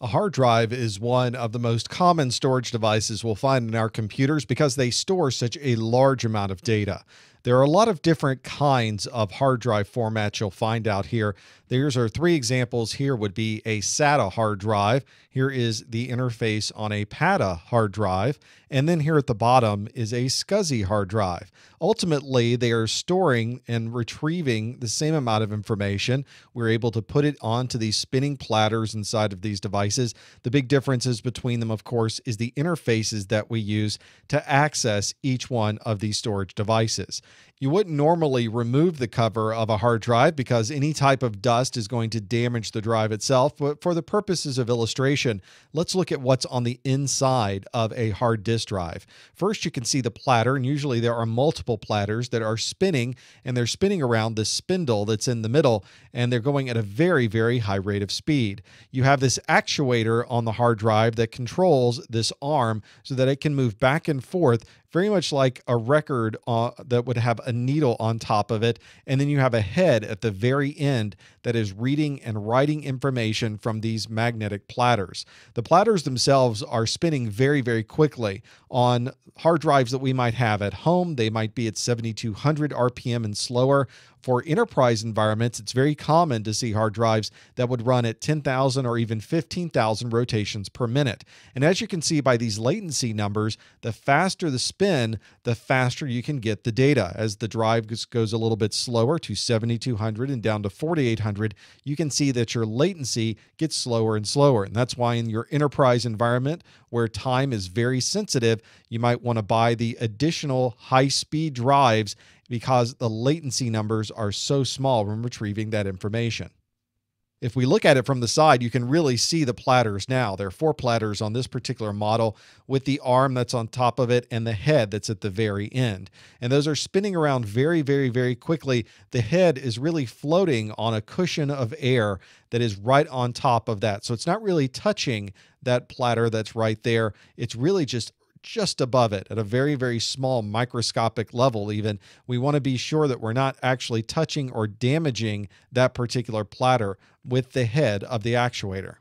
A hard drive is one of the most common storage devices we'll find in our computers because they store such a large amount of data. There are a lot of different kinds of hard drive formats you'll find out here. There's are three examples. Here would be a SATA hard drive. Here is the interface on a PATA hard drive. And then here at the bottom is a SCSI hard drive. Ultimately, they are storing and retrieving the same amount of information. We're able to put it onto these spinning platters inside of these devices. The big differences between them, of course, is the interfaces that we use to access each one of these storage devices. You wouldn't normally remove the cover of a hard drive because any type of dust is going to damage the drive itself. But for the purposes of illustration, let's look at what's on the inside of a hard disk drive. First, you can see the platter, and usually there are multiple platters that are spinning, and they're spinning around the spindle that's in the middle, and they're going at a very, very high rate of speed. You have this actuator on the hard drive that controls this arm so that it can move back and forth, very much like a record that would have a needle on top of it. And then you have a head at the very end that is reading and writing information from these magnetic platters. The platters themselves are spinning very, very quickly. On hard drives that we might have at home, they might be at 7,200 RPM and slower. For enterprise environments, it's very common to see hard drives that would run at 10,000 or even 15,000 rotations per minute. And as you can see by these latency numbers, the faster the spin, the faster you can get the data. As the drive goes a little bit slower to 7,200 and down to 4,800, you can see that your latency gets slower and slower. And that's why in your enterprise environment, where time is very sensitive, you might want to buy the additional high-speed drives because the latency numbers are so small when retrieving that information. If we look at it from the side, you can really see the platters now. There are 4 platters on this particular model with the arm that's on top of it and the head that's at the very end. And those are spinning around very, very, very quickly. The head is really floating on a cushion of air that is right on top of that. So it's not really touching that platter that's right there. It's really just above it at a very, very small microscopic level even. We want to be sure that we're not actually touching or damaging that particular platter with the head of the actuator.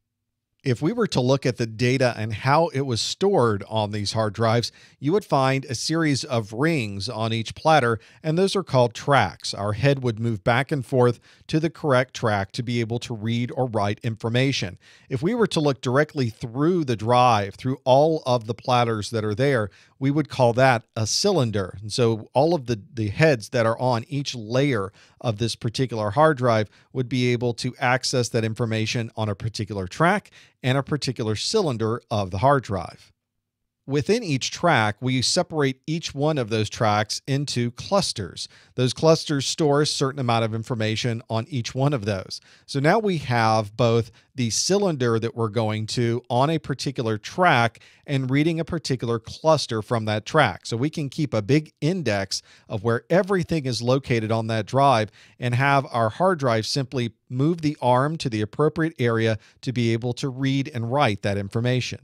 If we were to look at the data and how it was stored on these hard drives, you would find a series of rings on each platter, and those are called tracks. Our head would move back and forth to the correct track to be able to read or write information. If we were to look directly through the drive, through all of the platters that are there, we would call that a cylinder. And so all of the heads that are on each layer of this particular hard drive would be able to access that information on a particular track and a particular cylinder of the hard drive. Within each track, we separate each one of those tracks into clusters. Those clusters store a certain amount of information on each one of those. So now we have both the cylinder that we're going to on a particular track and reading a particular cluster from that track. So we can keep a big index of where everything is located on that drive and have our hard drive simply move the arm to the appropriate area to be able to read and write that information.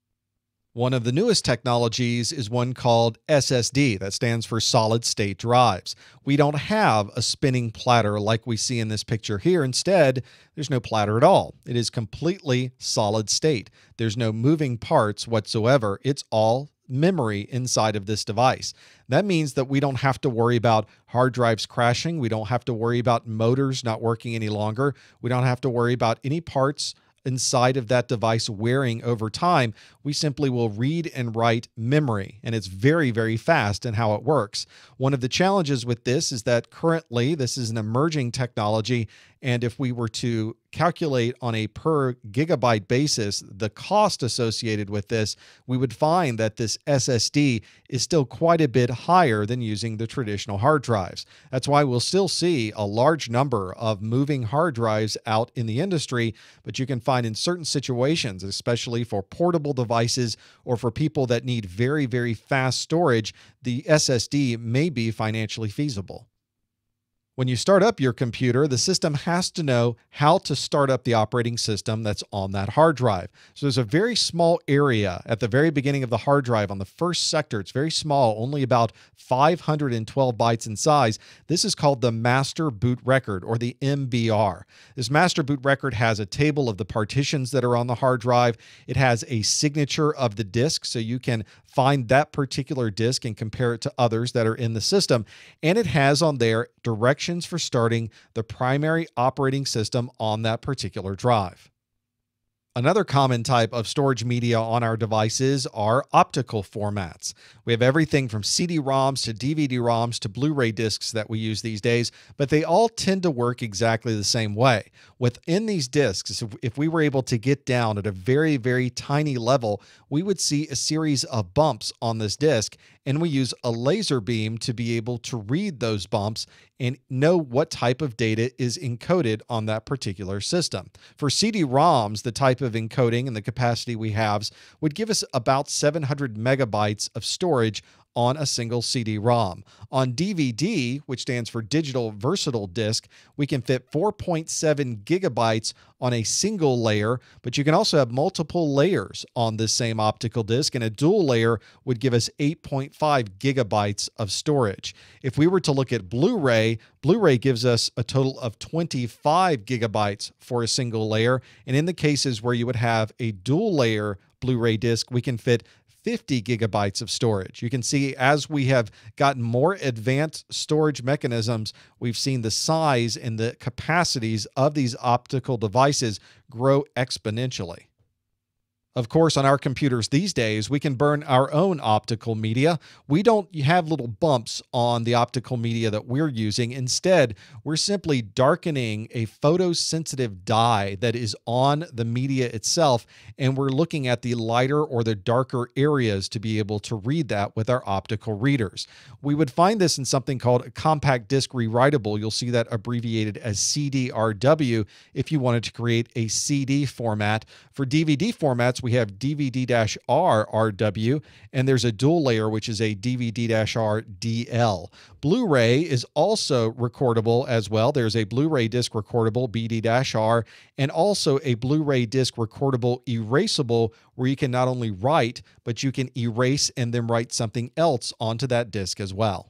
One of the newest technologies is one called SSD, that stands for solid state drives. We don't have a spinning platter like we see in this picture here. Instead, there's no platter at all. It is completely solid state. There's no moving parts whatsoever. It's all memory inside of this device. That means that we don't have to worry about hard drives crashing. We don't have to worry about motors not working any longer. We don't have to worry about any parts inside of that device wearing over time. We simply will read and write memory, and it's very, very fast in how it works. One of the challenges with this is that currently this is an emerging technology, and if we were to calculate on a per gigabyte basis the cost associated with this, we would find that this SSD is still quite a bit higher than using the traditional hard drives. That's why we'll still see a large number of moving hard drives out in the industry, but you can find in certain situations, especially for portable devices or for people that need very, very fast storage, the SSD may be financially feasible. When you start up your computer, the system has to know how to start up the operating system that's on that hard drive. So there's a very small area at the very beginning of the hard drive on the first sector. It's very small, only about 512 bytes in size. This is called the master boot record, or the MBR. This master boot record has a table of the partitions that are on the hard drive. It has a signature of the disk, so you can find that particular disk and compare it to others that are in the system. And it has on there directions for starting the primary operating system on that particular drive. Another common type of storage media on our devices are optical formats. We have everything from CD-ROMs to DVD-ROMs to Blu-ray discs that we use these days, but they all tend to work exactly the same way. Within these discs, if we were able to get down at a very, very tiny level, we would see a series of bumps on this disc, and we use a laser beam to be able to read those bumps and know what type of data is encoded on that particular system. For CD-ROMs, the type of encoding and the capacity we have would give us about 700 megabytes of storage on a single CD-ROM. On DVD, which stands for Digital Versatile Disc, we can fit 4.7 gigabytes on a single layer, but you can also have multiple layers on this same optical disc, and a dual layer would give us 8.5 gigabytes of storage. If we were to look at Blu-ray, Blu-ray gives us a total of 25 gigabytes for a single layer, and in the cases where you would have a dual layer Blu-ray disc, we can fit 50 gigabytes of storage. You can see as we have gotten more advanced storage mechanisms, we've seen the size and the capacities of these optical devices grow exponentially. Of course, on our computers these days, we can burn our own optical media. We don't have little bumps on the optical media that we're using. Instead, we're simply darkening a photosensitive dye that is on the media itself, and we're looking at the lighter or the darker areas to be able to read that with our optical readers. We would find this in something called a compact disc rewritable. You'll see that abbreviated as CDRW if you wanted to create a CD format. For DVD formats, we have DVD-R RW, and there's a dual layer, which is a DVD-R DL. Blu-ray is also recordable as well. There's a Blu-ray disc recordable, BD-R, and also a Blu-ray disc recordable erasable, where you can not only write, but you can erase and then write something else onto that disc as well.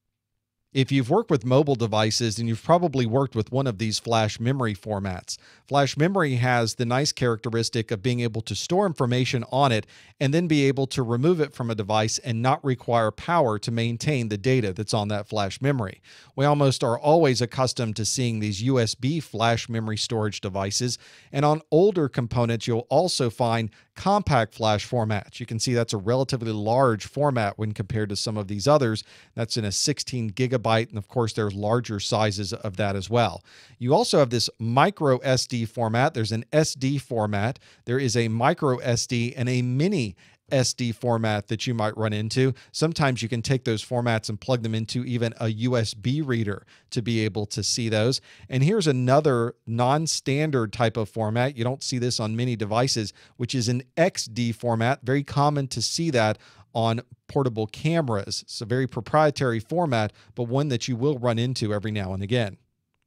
If you've worked with mobile devices, then you've probably worked with one of these flash memory formats. Flash memory has the nice characteristic of being able to store information on it and then be able to remove it from a device and not require power to maintain the data that's on that flash memory. We almost are always accustomed to seeing these USB flash memory storage devices, and on older components, you'll also find compact flash formats. You can see that's a relatively large format when compared to some of these others. That's in a 16 gigabyte, and of course there's larger sizes of that as well. You also have this micro SD format. There's an SD format. There is a micro SD and a mini SD format that you might run into. Sometimes you can take those formats and plug them into even a USB reader to be able to see those. And here's another non-standard type of format. You don't see this on many devices, which is an XD format. Very common to see that on portable cameras. It's a very proprietary format, but one that you will run into every now and again.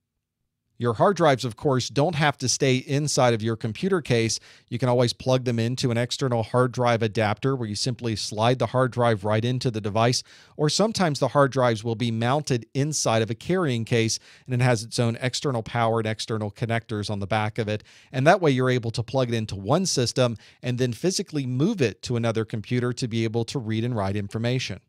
Your hard drives, of course, don't have to stay inside of your computer case. You can always plug them into an external hard drive adapter where you simply slide the hard drive right into the device, or sometimes the hard drives will be mounted inside of a carrying case, and it has its own external power and external connectors on the back of it. And that way you're able to plug it into one system and then physically move it to another computer to be able to read and write information.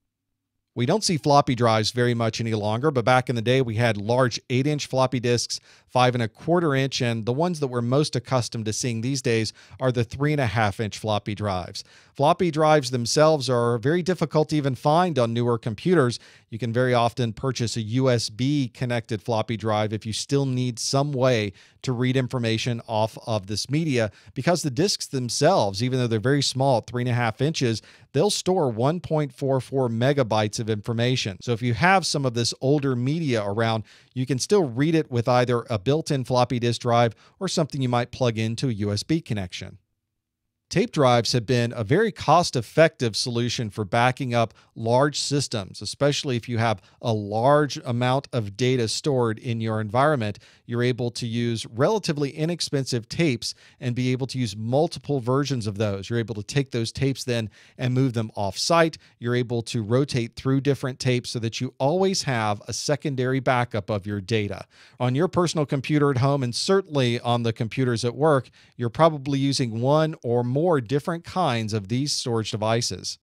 We don't see floppy drives very much any longer, but back in the day, we had large 8-inch floppy disks, 5.25-inch, and the ones that we're most accustomed to seeing these days are the 3.5-inch floppy drives. Floppy drives themselves are very difficult to even find on newer computers. You can very often purchase a USB-connected floppy drive if you still need some way to read information off of this media, because the disks themselves, even though they're very small at 3.5 inches, they'll store 1.44 megabytes of information. So if you have some of this older media around, you can still read it with either a built-in floppy disk drive or something you might plug into a USB connection. Tape drives have been a very cost effective solution for backing up large systems, especially if you have a large amount of data stored in your environment. You're able to use relatively inexpensive tapes and be able to use multiple versions of those. You're able to take those tapes then and move them off site. You're able to rotate through different tapes so that you always have a secondary backup of your data. On your personal computer at home, and certainly on the computers at work, you're probably using one or more different kinds of these storage devices.